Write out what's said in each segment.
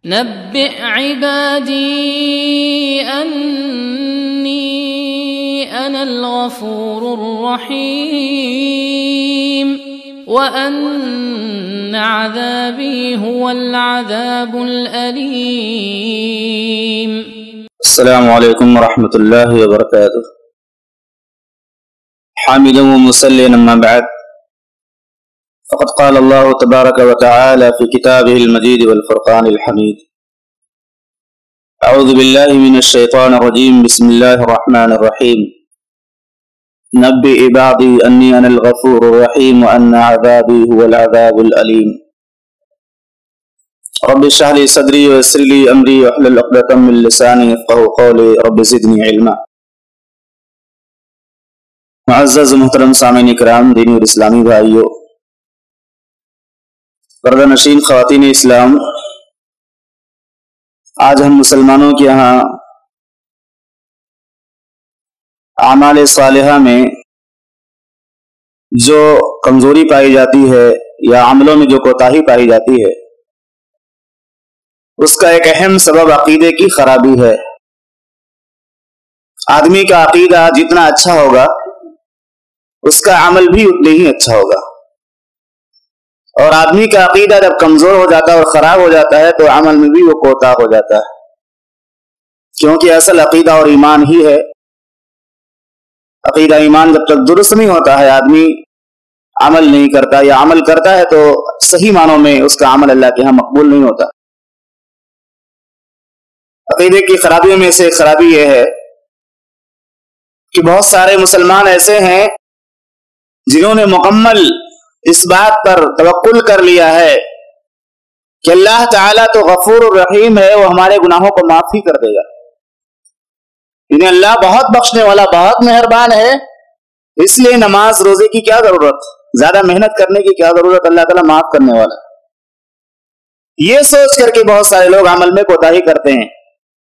نبئ عبادي أني أنا الغفور الرحيم وأن عذابي هو العذاب الأليم. السلام عليكم ورحمة الله وبركاته. حامدا ومصليا أما بعد، فقد قال الله تبارك وتعالى في كتابه المجيد والفرقان الحميد: أعوذ بالله من الشيطان الرجيم، بسم الله الرحمن الرحيم. نبئ عبادي أني أنا الغفور الرحيم وأن عذابي هو العذاب الأليم. رب اشرح لي صدري ويسر لي أمري واحلل عقدة من لساني يفقهوا قولي. رب زدني علما. معزز محترم سامعین کرام، دینی اور اسلامی بھائیوں، پردہ نشین خواتین اسلام، آج ہم مسلمانوں کے یہاں اعمال صالحہ میں جو کمزوری پائی جاتی ہے یا عملوں میں جو کوتاہی پائی جاتی ہے، اس کا ایک اہم سبب عقیدے کی خرابی ہے۔ آدمی کا عقیدہ جتنا اچھا ہوگا اس کا عمل بھی اتنا ہی اچھا ہوگا، اور آدمی کا عقیدہ جب کمزور ہو جاتا ہے اور خراب ہو جاتا ہے تو عمل میں بھی وہ کوتاہ ہو جاتا ہے، کیونکہ اصل عقیدہ اور ایمان ہی ہے۔ عقیدہ ایمان جب تک درست نہیں ہوتا ہے، آدمی عمل نہیں کرتا، یا عمل کرتا ہے تو صحیح معنوں میں اس کا عمل اللہ کے ہاں مقبول نہیں ہوتا۔ عقیدے کی خرابیوں میں سے خرابی یہ ہے کہ بہت سارے مسلمان ایسے ہیں جنہوں نے مکمل اس بات پر توکل کر لیا ہے کہ اللہ تعالیٰ تو غفور الرحیم ہے، وہ ہمارے گناہوں کو معاف ہی کر دے گا۔ انہیں اللہ بہت بخشنے والا، بہت مہربان ہے، اس لیے نماز روزے کی کیا ضرورت، زیادہ محنت کرنے کی کیا ضرورت، اللہ تعالیٰ معاف کرنے والا۔ یہ سوچ کر کے بہت سارے لوگ عمل میں کوتاہی کرتے ہیں،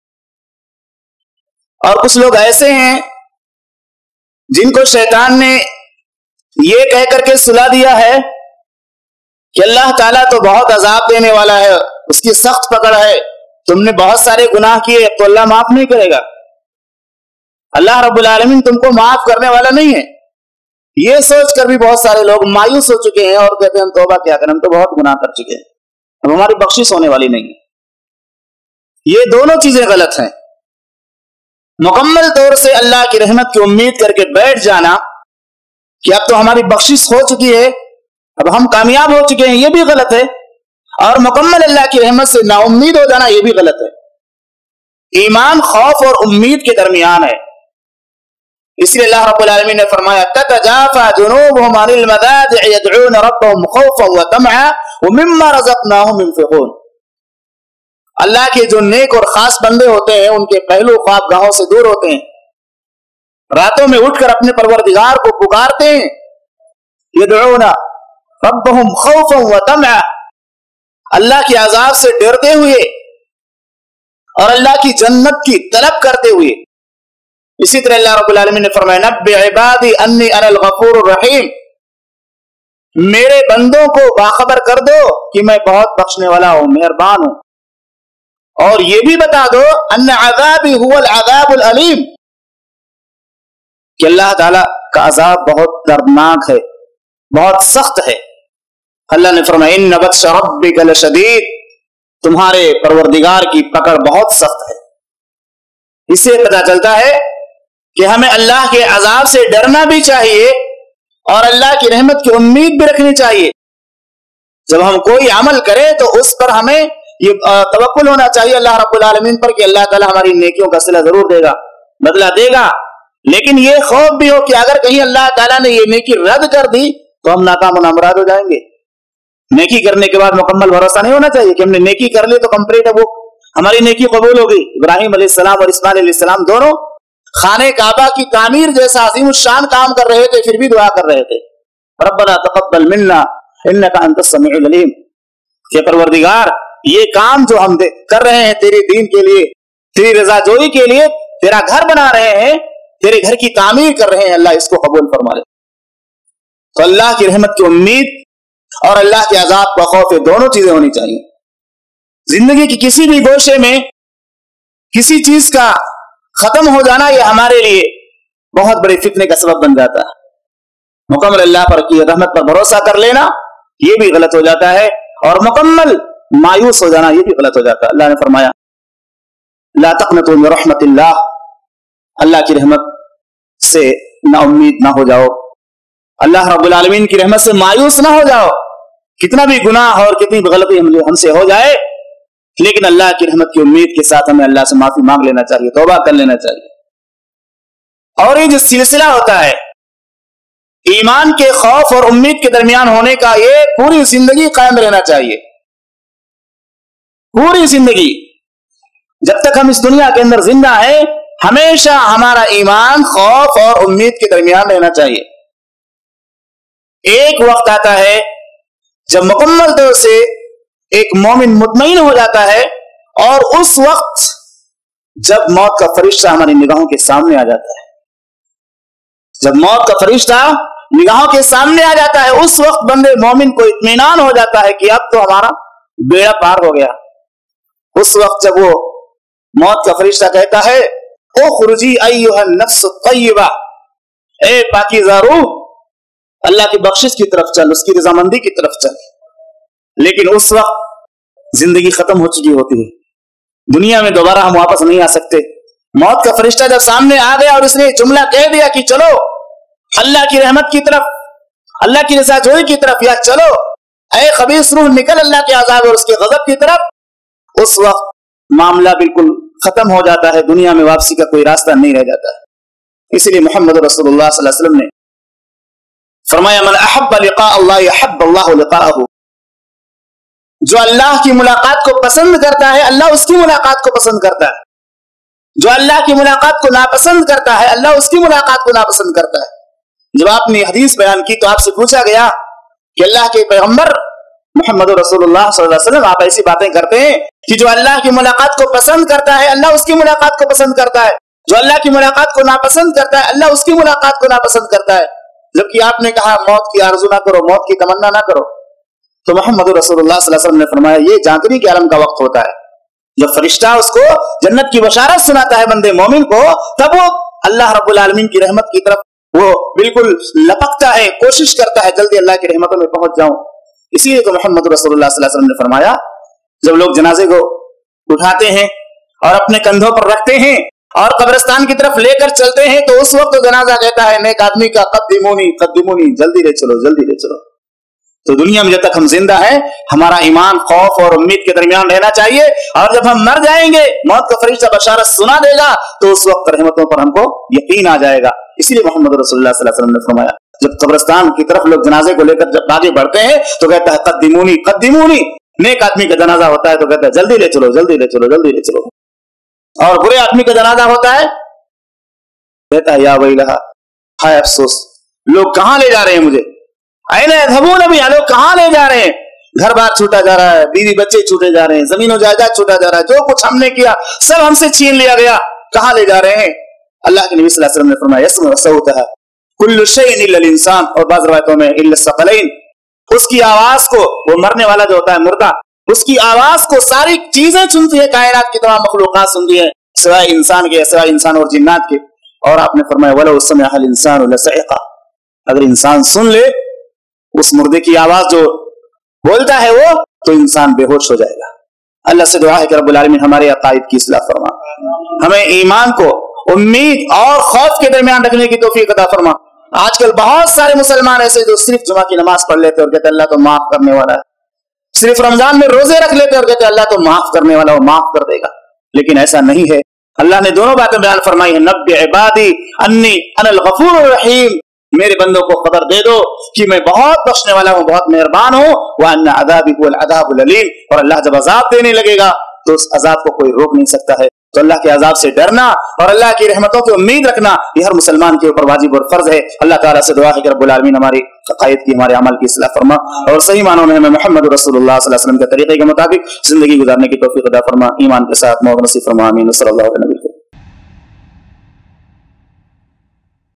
اور کچھ لوگ ایسے ہیں جن کو شیطان نے یہ کہہ کر کے سلا دیا ہے کہ اللہ تعالیٰ تو بہت عذاب دینے والا ہے، اس کی سخت پکڑ ہے، تم نے بہت سارے گناہ کیے تو اللہ معاف نہیں کرے گا، اللہ رب العالمین تم کو معاف کرنے والا نہیں ہے۔ یہ سوچ کر بھی بہت سارے لوگ مایوس ہو چکے ہیں اور کہتے ہیں ہم توبہ کیا کریں، ہم تو بہت گناہ کر چکے ہیں، اب ہماری بخشش ہونے والی نہیں ہے۔ یہ دونوں چیزیں غلط ہیں۔ مکمل طور سے اللہ کی رحمت کی امید کر کے بیٹھ جانا کہ اب تو ہماری بخشش ہو چکی ہے، اب ہم کامیاب ہو چکے ہیں، یہ بھی غلط ہے، اور مکمل اللہ کی رحمت سے نا امید ہو جانا یہ بھی غلط ہے۔ ایمان خوف اور امید کے درمیان ہے، اس لیے اللہ رب العالمین نے فرمایا تتجافى جنوبهم عن المضاجع يدعون ربهم خوفا وطمعا ومما رزقناهم ينفقون۔ اللہ کے جو نیک اور خاص بندے ہوتے ہیں ان کے پہلو خواب گاہوں سے دور ہوتے ہیں، راتوں میں اٹھ کر اپنے پروردگار کو پکارتے ہیں، یدعون ربهم خوفا وطمعا، اللہ کے عذاب سے ڈرتے ہوئے اور اللہ کی جنت کی طلب کرتے ہوئے۔ اسی طرح اللہ رب العالمین نے فرمایا نبئ عبادی انی انا الغفور الرحیم، میرے بندوں کو باخبر کر دو کہ میں بہت بخشنے والا ہوں، مہربان ہوں، اور یہ بھی بتا دو ان عذابی هو العذاب العلیم، کہ اللہ تعالیٰ کا عذاب بہت دردناک ہے، بہت سخت ہے۔ اللہ نے فرمایا ان بطش ربک لشدید، تمہارے پروردگار کی پکڑ بہت سخت ہے۔ اس سے پتہ چلتا ہے کہ ہمیں اللہ کے عذاب سے ڈرنا بھی چاہیے اور اللہ کی رحمت کی امید بھی رکھنی چاہیے۔ جب ہم کوئی عمل کریں تو اس پر ہمیں یہ توکل ہونا چاہیے اللہ رب العالمین پر کہ اللہ تعالیٰ ہماری نیکیوں کا صلہ ضرور دے گا، بدلہ دے گا، لیکن یہ خوف بھی ہو کہ اگر کہیں اللہ تعالیٰ نے یہ نیکی رد کر دی تو ہم ناکام و نامراد ہو جائیں گے۔ نیکی کرنے کے بعد مکمل بھروسہ نہیں ہونا چاہیے کہ ہم نے نیکی کر لی تو کمپلیٹ ہے، وہ ہماری نیکی قبول ہوگی۔ ابراہیم علیہ السلام اور اسماعیل علیہ السلام دونوں خانہ کعبہ کی تعمیر جیسا عظیم الشان کام کر رہے تھے، پھر بھی دعا کر رہے تھے ربنا تقبل منا انک انت السمیع العلیم، کہ پروردگار یہ کام جو ہم کر رہے ہیں تیرے دین کے لیے، تیری رضا جوئی کے لیے، تیرا گھر بنا رہے ہیں، تیرے گھر کی تعمیر کر رہے ہیں، اللہ اس کو قبول فرما لے۔ تو اللہ کی رحمت کی امید اور اللہ کے عذاب کا خوف، یہ دونوں چیزیں ہونی چاہیے۔ जिंदगी की किसी भी गोशे में किसी चीज का खत्म हो जाना ये हमारे लिए बहुत बड़े फितने का सबब बन जाता है। मुकम्मल अल्लाह पर की रहमत पर भरोसा कर लेना ये भी गलत हो जाता है, और मुकम्मल मायूस हो जाना ये भी गलत हो जाता है। अल्लाह ने फरमाया ला तक़नतू मिन रहमतिल्लाह, अल्लाह की रहमत से ना उम्मीद ना हो जाओ, अल्लाह रब्बुल आलमीन की रहमत से मायूस ना हो जाओ। कितना भी गुनाह और कितनी भी गलती हमसे हो जाए, लेकिन अल्लाह की रहमत की उम्मीद के साथ हमें अल्लाह से माफी मांग लेना चाहिए, तौबा कर लेना चाहिए। और ये जो सिलसिला होता है ईमान के खौफ और उम्मीद के दरमियान होने का, ये पूरी जिंदगी कायम रहना चाहिए। पूरी जिंदगी जब तक हम इस दुनिया के अंदर जिंदा हैं, हमेशा हमारा ईमान खौफ और उम्मीद के दरमियान रहना चाहिए। एक वक्त आता है जब मुकम्मल तौर से एक मोमिन मुतमईन हो जाता है, और उस वक्त जब मौत का फरिश्ता हमारी निगाहों के सामने आ जाता है, जब मौत का फरिश्ता निगाहों के सामने आ जाता है, उस वक्त बंदे मोमिन को इत्मीनान हो जाता है कि अब तो हमारा बेड़ा पार हो गया। उस वक्त जब वो मौत का फरिश्ता कहता है उखरुजी अय्युहन नफ्सु तय्यबा, ए पाकीज़ा रूह, अल्लाह की बख्शिश की तरफ चल, उसकी रजामंदी की तरफ चल। लेकिन उस वक्त जिंदगी खत्म हो चुकी होती है, दुनिया में दोबारा हम वापस नहीं आ सकते। मौत का फरिश्ता जब सामने आ गया और उसने जुमला कह दिया कि चलो अल्लाह की रहमत की तरफ, अल्लाह की रज़ाजोई की तरफ, या चलो ऐ खबीस रूह निकल अल्लाह के अज़ाब और उसके गज़ब की तरफ, उस वक्त मामला बिल्कुल खत्म हो जाता है, दुनिया में वापसी का कोई रास्ता नहीं रह जाता है। इसलिए मोहम्मद रसूलुल्लाह सल्लल्लाहु अलैहि वसल्लम ने फरमाया मन अहब्ब लिक़ा अल्लाह यहब्ब अल्लाहु लिक़ाअहु, जो अल्लाह की मुलाकात को पसंद करता है अल्लाह उसकी मुलाकात को पसंद करता है, जो अल्लाह की मुलाकात को नापसंद करता है अल्लाह उसकी मुलाकात को नापसंद करता है। जब आपने हदीस बयान की तो आपसे पूछा गया कि अल्लाह के पैगंबर मोहम्मद रसूलुल्लाह सल्लल्लाहु अलैहि वसल्लम, आप ऐसी बातें करते हैं कि जो अल्लाह की मुलाकात को पसंद करता है अल्लाह उसकी मुलाकात को पसंद करता है, जो अल्लाह की मुलाकात को नापसंद करता है अल्लाह उसकी मुलाकात को नापसंद करता है। जबकि आपने कहा मौत की आरज़ू ना करो, मौत की तमन्ना ना करो, तो मोहम्मद रसूलुल्लाह सल्लल्लाहु अलैहि वसल्लम ने फरमाया ये जांचने के आलम का वक्त होता है, जब फरिश्ता उसको जन्नत की बशारत सुनाता है बंदे मोमिन को, तब वो अल्लाह रब्बुल आलमीन की रहमत की तरफ वो बिल्कुल लपकता है, कोशिश करता है जल्दी अल्लाह की रहमतों में पहुंच जाऊं। इसीलिए तो मोहम्मद रसूलुल्लाह सल्लल्लाहु अलैहि वसल्लम ने फरमाया जब लोग जनाजे को उठाते हैं और अपने कंधों पर रखते हैं और कब्रिस्तान की तरफ लेकर चलते हैं, तो उस वक्त तो जनाजा कहता है नेक आदमी का कद्दिमूनी कद्दिमूनी, जल्दी ले चलो जल्दी ले चलो। तो दुनिया में जब तक हम जिंदा हैं हमारा ईमान खौफ और उम्मीद के दरमियान रहना चाहिए, और जब हम मर जाएंगे मौत का फरिश्ता बशारत सुना देगा तो उस वक्त रहमतों पर हमको यकीन आ जाएगा। इसीलिए मोहम्मद रसूलुल्लाह सल्लल्लाहु अलैहि वसल्लम ने फरमाया जब कब्रिस्तान की तरफ लोग जनाजे को लेकर जब आगे बढ़ते हैं तो कहता है कद्दिमूनी कद्दिमूनी, नेक आदमी का जनाजा होता है तो कहता है जल्दी ले चलो जल्दी ले चलो जल्दी ले चलो, और बुरे आदमी का जनाजा होता है कहता है या वैलहा, हाय अफसोस, लोग कहां ले जा रहे हैं मुझे, लोग कहां ले जा रहे हैं, घर बार छूटा जा रहा है, बीवी बच्चे छूटे जा रहे हैं, जमीन जायदाद छूटा जा रहा है, जो कुछ हमने किया सब हमसे छीन लिया गया, कहां ले जा रहे हैं। अल्लाह के नबी सल्लल्लाहु अलैहि वसल्लम ने फरमाया यस्मउ सौतहा कुल्लु शैइन इल्ला इंसान, और बाज़ रिवायतों में इल्ला सकलैन, उसकी आवाज को, वो मरने वाला जो होता है मुर्दा, उसकी आवाज को सारी चीजें सुनती है, कायनात की तमाम मखलूकात सुनती है सिवाय इंसान के, सिवाय इंसान और जिन्नात के। और आपने फरमाया वलौ समिअल इंसान लसइक़ा, अगर इंसान सुन ले उस मुर्दे की आवाज जो बोलता है वो, तो इंसान बेहोश हो जाएगा। अल्लाह से दुआ है कि रब्बुल आलमीन हमारे अकाइद की इस्लाह फरमा, हमें ईमान को उम्मीद और खौफ के दरमियान रखने की तौफीक अता फरमा। आजकल बहुत सारे मुसलमान ऐसे जो सिर्फ जुमा की नमाज पढ़ लेते और कहते अल्लाह तो माफ करने वाला है, सिर्फ रमजान में रोजे रख लेते और कहते अल्लाह तो माफ करने वाला, वो माफ कर देगा, लेकिन ऐसा नहीं है। अल्लाह ने दोनों बातें बयान फरमाई है, नब्बि इबादी अन्नी अनल गफूरुर रहीम, मेरे बंदों को खबर दे दो कि मैं बहुत बख्शने वाला हूं, बहुत मेहरबान हूं, व अन्ना अज़ाबी हुवल अज़ाबुल अलीम, और अल्लाह जब अजाब देने लगेगा तो उस अजाब को कोई रोक नहीं सकता है। तो अल्लाह के अजाब से डरना और अल्लाह की रहमतों की उम्मीद रखना ये हर मुसलमान के ऊपर वाजिब और फर्ज है। अल्लाह ताला से दुआ है कि रब्बुल आलमीन हमारी अकायद की, हमारे अमल की इस्लाह फरमा और सही मानों में हमें मोहम्मद रसूलुल्लाह सल्लल्लाहु अलैहि वसल्लम के तरीके के मुताबिक जिंदगी गुजारने की तौफीक अता फरमा, ईमान के साथ मौत नसीब फरमा। आमीन। सल्लल्लाहु अलैहि वसल्लम।